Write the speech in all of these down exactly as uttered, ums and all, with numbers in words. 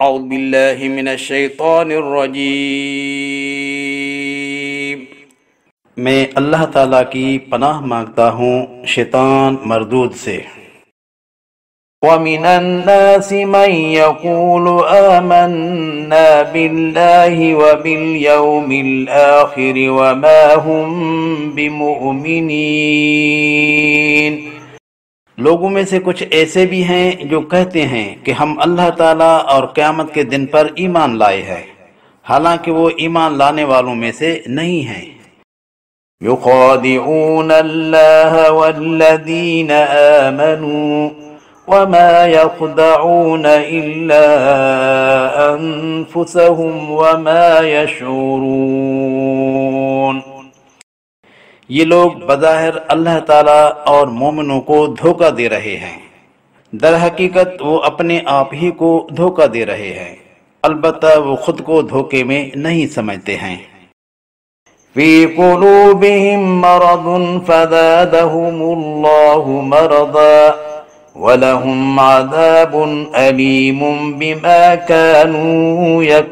اعوذ باللہ من الشیطان الرجیم۔ میں اللہ تعالیٰ کی پناہ مانگتا ہوں شیطان مردود سے۔ وَمِنَ النَّاسِ مَن يَقُولُ آمَنَّا بِاللَّهِ وَبِالْيَوْمِ الْآخِرِ وَمَا هُمْ بِمُؤْمِنِينَ۔ لوگوں میں سے کچھ ایسے بھی ہیں جو کہتے ہیں کہ ہم اللہ تعالیٰ اور قیامت کے دن پر ایمان لائے ہیں، حالانکہ وہ ایمان لانے والوں میں سے نہیں ہیں۔ يُخَادِعُونَ اللَّهَ وَالَّذِينَ آمَنُوا وَمَا يَخْدَعُونَ إِلَّا أَنفُسَهُمْ وَمَا يَشْعُرُونَ۔ یہ لوگ بظاہر اللہ تعالیٰ اور مومنوں کو دھوکہ دے رہے ہیں، در حقیقت وہ اپنے آپ ہی کو دھوکہ دے رہے ہیں، البتہ وہ خود کو دھوکے میں نہیں سمجھتے ہیں۔ فِي قُلُوبِهِم مَّرَضٌ فَزَادَهُمُ اللَّهُ مَرَضًا وَلَهُمْ عَذَابٌ أَلِيمٌ بِمَا كَانُوا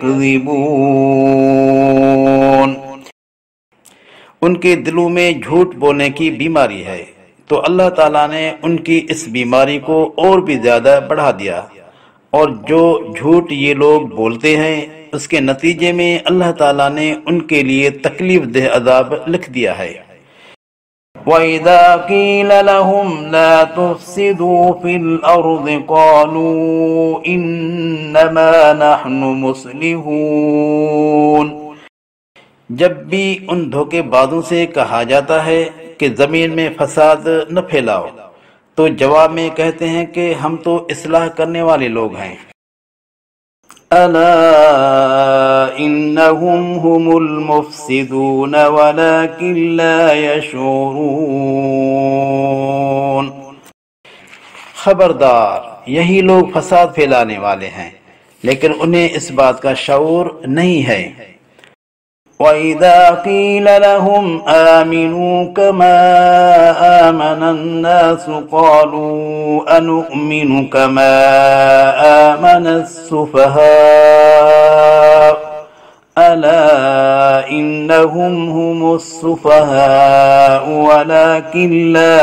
يَكْذِبُونَ۔ ان کے دلوں میں جھوٹ بولنے کی بیماری ہے، تو اللہ تعالیٰ نے ان کی اس بیماری کو اور بھی زیادہ بڑھا دیا، اور جو جھوٹ یہ لوگ بولتے ہیں اس کے نتیجے میں اللہ تعالیٰ نے ان کے لیے تکلیف دہ عذاب لکھ دیا ہے۔ وَإِذَا قِيلَ لَهُمْ لَا تُفْسِدُوا فِي الْأَرْضِ قَالُوا إِنَّمَا نَحْنُ مُصْلِحُونَ۔ جب بھی ان دھوکے بازوں سے کہا جاتا ہے کہ زمین میں فساد نہ پھیلاؤ، تو جواب میں کہتے ہیں کہ ہم تو اصلاح کرنے والے لوگ ہیں۔ أَلَا إِنَّهُمْ هُمُ الْمُفْسِدُونَ وَلَكِنْ لَا يَشْعُرُونَ۔ خبردار، یہی لوگ فساد پھیلانے والے ہیں، لیکن انہیں اس بات کا شعور نہیں ہے۔ وَإِذَا قِيلَ لَهُمْ آمِنُوا كَمَا آمَنَ النَّاسُ قَالُوا أَنُؤْمِنُ كَمَا آمَنَ السُّفَهَاءُ أَلَا إِنَّهُمْ هُمُ السُّفَهَاءُ وَلَكِنْ لَا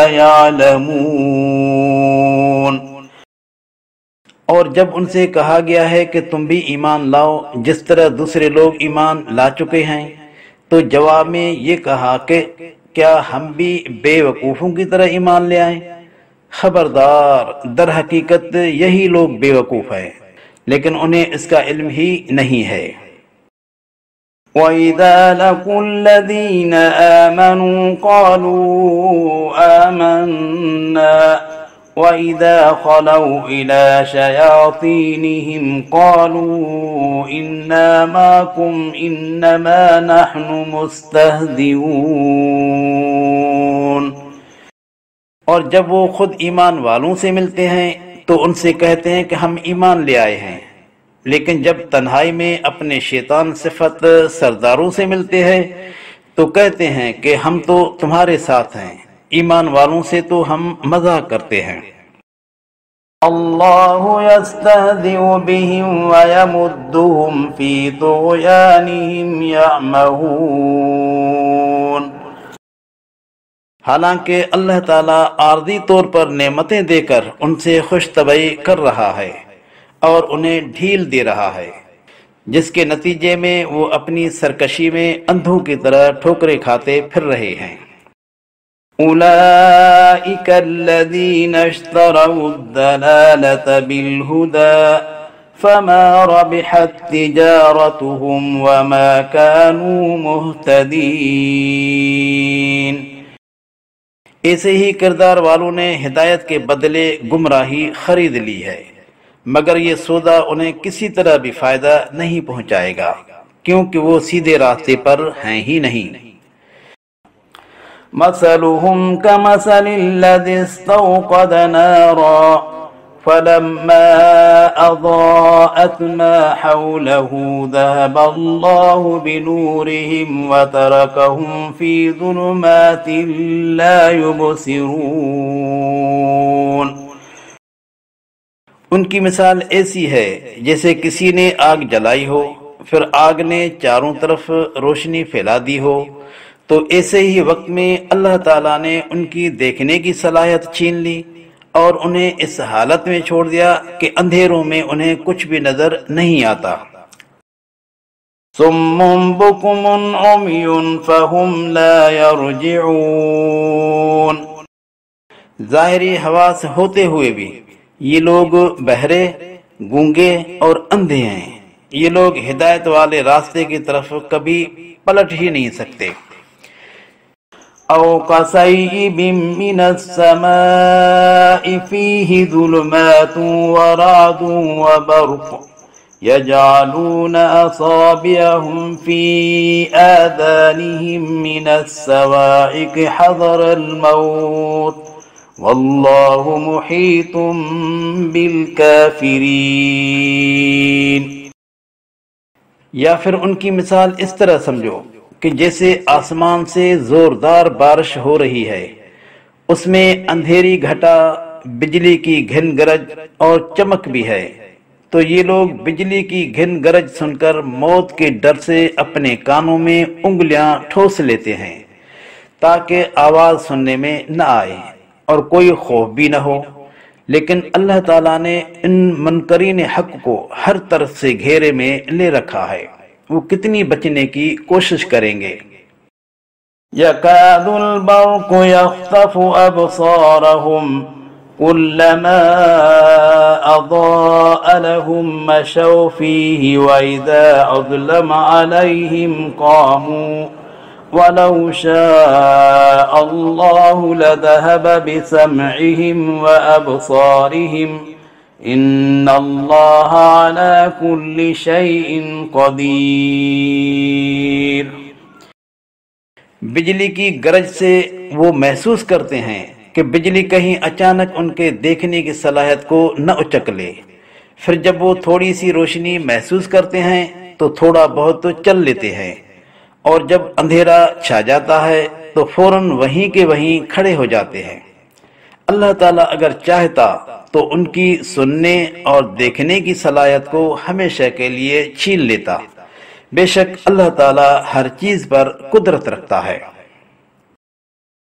يَعْلَمُونَ۔ اور جب ان سے کہا گیا ہے کہ تم بھی ایمان لاؤ جس طرح دوسرے لوگ ایمان لا چکے ہیں، تو جواب میں یہ کہا کہ کیا ہم بھی بے وقوفوں کی طرح ایمان لے آئیں؟ خبردار، در حقیقت یہی لوگ بے وقوف ہیں، لیکن انہیں اس کا علم ہی نہیں ہے۔ وَإِذَا لَقُوا الَّذِينَ آمَنُوا قَالُوا آمَنَّا وَإِذَا خَلَوْا إِلَى شَيَاطِينِهِمْ قَالُوا إِنَّا مَعَكُمْ إِنَّمَا نَحْنُ مُسْتَهْزِئُونَ۔ اور جب وہ خود ایمان والوں سے ملتے ہیں تو ان سے کہتے ہیں کہ ہم ایمان لے آئے ہیں، لیکن جب تنہائی میں اپنے شیطان صفت سرداروں سے ملتے ہیں تو کہتے ہیں کہ ہم تو تمہارے ساتھ ہیں، ایمان والوں سے تو ہم مزاح کرتے ہیں۔ اللہ یستہزئ بہم ویمدہم فی طغیانہم یعمہون۔ حالانکہ اللہ تعالیٰ عارضی طور پر نعمتیں دے کر ان سے خوش طبعی کر رہا ہے اور انہیں ڈھیل دے رہا ہے، جس کے نتیجے میں وہ اپنی سرکشی میں اندھوں کی طرح ٹھوکریں کھاتے پھر رہے ہیں۔ أولئك الذين اشتروا الضلالة بالهدى فما ربحت تجارتهم وما كانوا مهتدين۔ ایسے ہی کردار والوں نے ہدایت کے بدلے گمراہی خرید لی ہے، مگر یہ سودا انہیں کسی طرح بھی فائدہ نہیں پہنچائے گا، کیونکہ وہ سیدھے راستے پر ہیں ہی نہیں۔ مثلهم كمثل الذي استوقد نارا فلما أضاءت ما حوله ذهب الله بنورهم وتركهم في ظلمات لا يبصرون۔ ان کی مثال ایسی ہے جیسے کسی نے آگ جلائی ہو، پھر آگ نے چاروں طرف روشنی پھیلا دی ہو، تو ایسے ہی وقت میں اللہ تعالیٰ نے ان کی دیکھنے کی صلاحیت چھین لی اور انہیں اس حالت میں چھوڑ دیا کہ اندھیروں میں انہیں کچھ بھی نظر نہیں آتا۔ صم بكم عمي فهم لا يرجعون۔ ظاہری حواس ہوتے ہوئے بھی یہ لوگ بہرے، گونگے اور اندھے ہیں، یہ لوگ ہدایت والے راستے کی طرف کبھی پلٹ ہی نہیں سکتے۔ أو كصيب من السماء فيه ظلمات ورعد وبرق يجعلون أصابعهم في آذانهم من الصواعق حذر الموت والله محيط بالكافرين۔ یا پھر ان کی مثال اس طرح سمجھو کہ جیسے آسمان سے زوردار بارش ہو رہی ہے، اس میں اندھیری گھٹا، بجلی کی گھن گرج اور چمک بھی ہے، تو یہ لوگ بجلی کی گھن گرج سن کر موت کے ڈر سے اپنے کانوں میں انگلیاں ٹھوس لیتے ہیں تاکہ آواز سننے میں نہ آئے اور کوئی خوف بھی نہ ہو، لیکن اللہ تعالیٰ نے ان منکرین حق کو ہر طرف سے گھیرے میں لے رکھا ہے، وہ کتنی بچنے کی کوشش کریں گے۔ يكاد البرق يخطف أبصارهم كلما أضاء لهم مشوا فيه وإذا أظلم عليهم قاموا ولو شاء الله لذهب بسمعهم وأبصارهم إن الله على كل شيء قدير۔ بجلی کی گرج سے وہ محسوس کرتے ہیں کہ بجلی کہیں اچانک ان کے دیکھنے کی صلاحیت کو نہ اچک لے، پھر جب وہ تھوڑی سی روشنی محسوس کرتے ہیں تو تھوڑا بہت چل لیتے ہیں، اور جب اندھیرا چھا جاتا ہے تو فوراً وہیں کے وہیں کھڑے ہو جاتے ہیں۔ اللہ تعالیٰ اگر چاہتا تو ان کی سننے اور دیکھنے کی صلاحیت کو ہمیشہ کے لیے چھین لیتا، بے شک اللہ تعالیٰ ہر چیز پر قدرت رکھتا ہے۔